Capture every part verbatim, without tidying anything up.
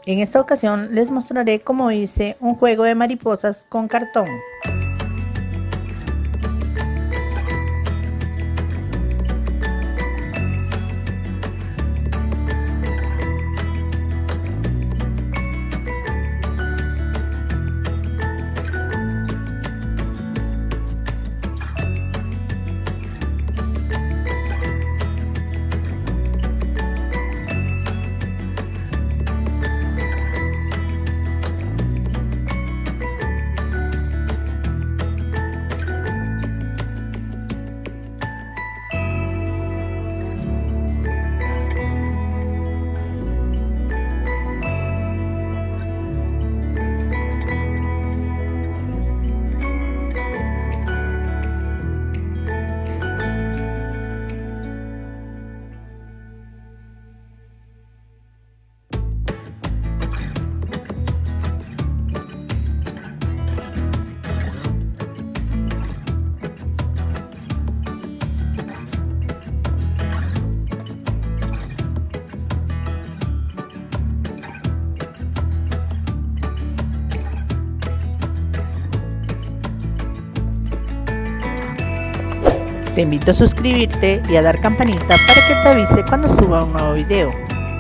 En esta ocasión les mostraré cómo hice un juego de mariposas con cartón. Te invito a suscribirte y a dar campanita para que te avise cuando suba un nuevo video.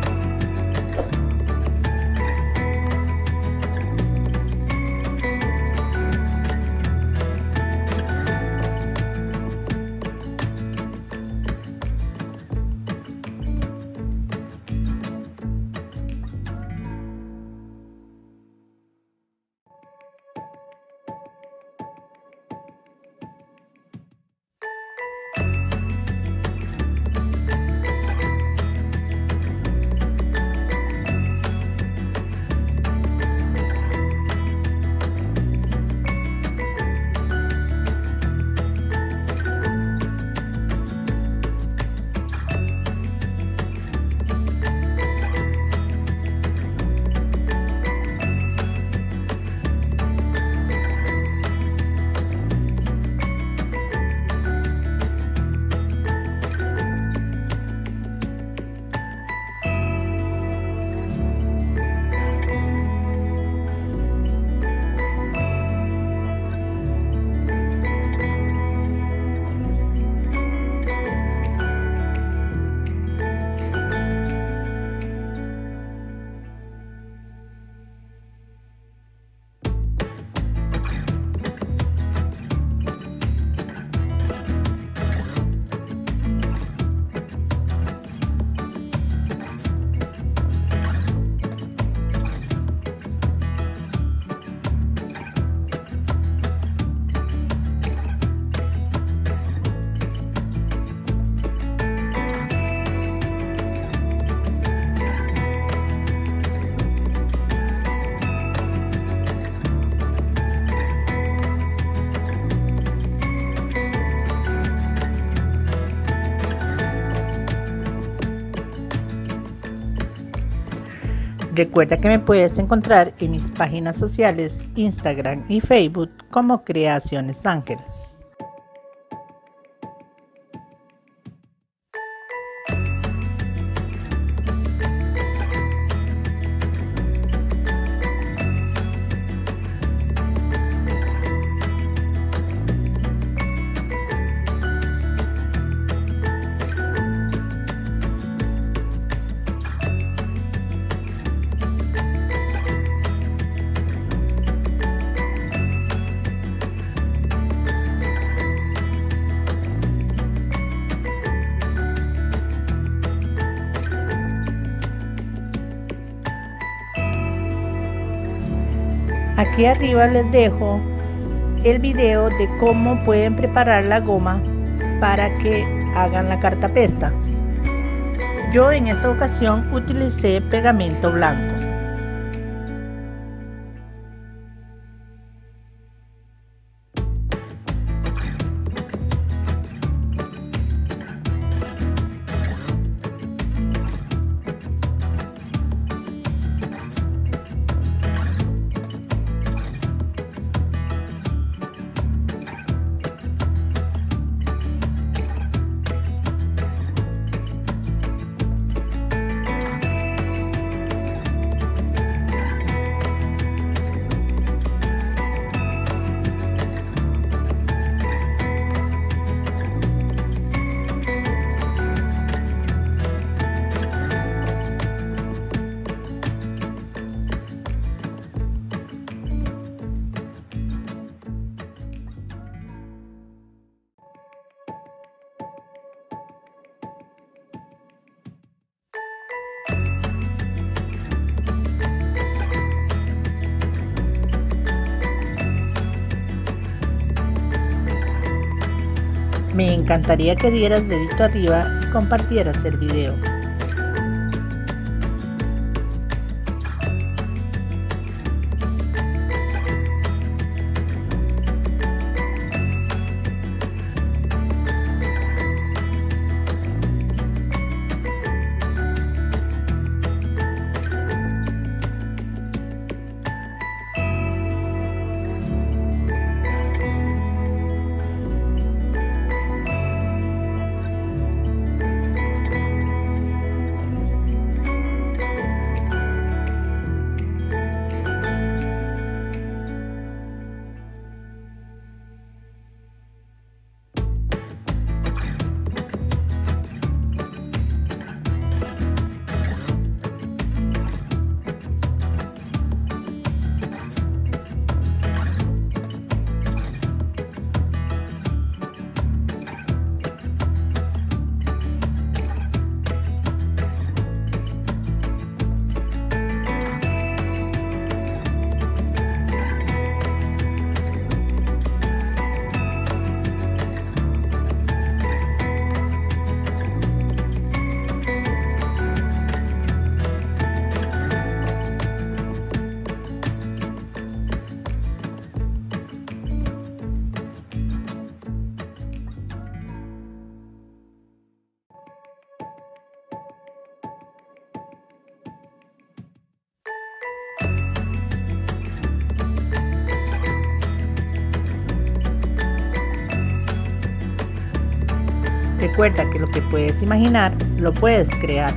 Recuerda que me puedes encontrar en mis páginas sociales, Instagram y Facebook como Creaciones Ángel. Aquí arriba les dejo el video de cómo pueden preparar la goma para que hagan la cartapesta. Yo en esta ocasión utilicé pegamento blanco. Me encantaría que dieras dedito arriba y compartieras el video. Recuerda que lo que puedes imaginar, lo puedes crear.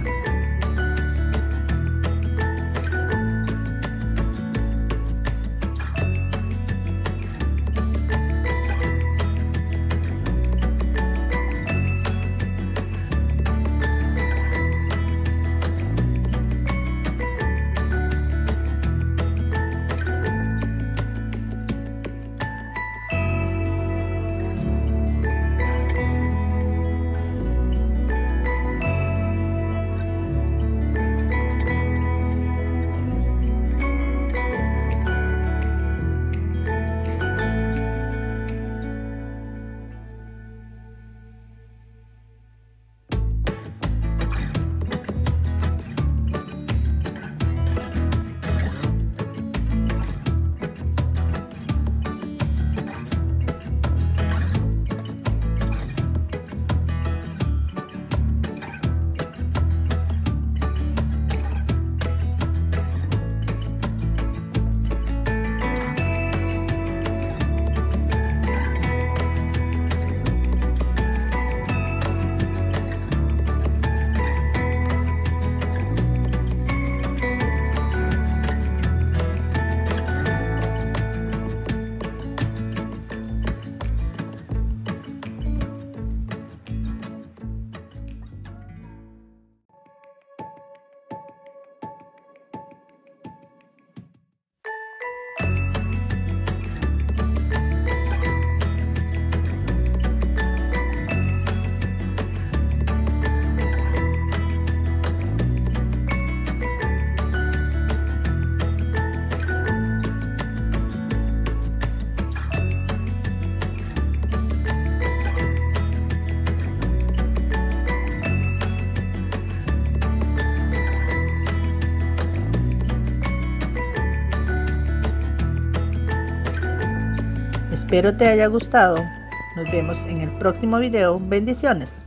Espero te haya gustado. Nos vemos en el próximo video. Bendiciones.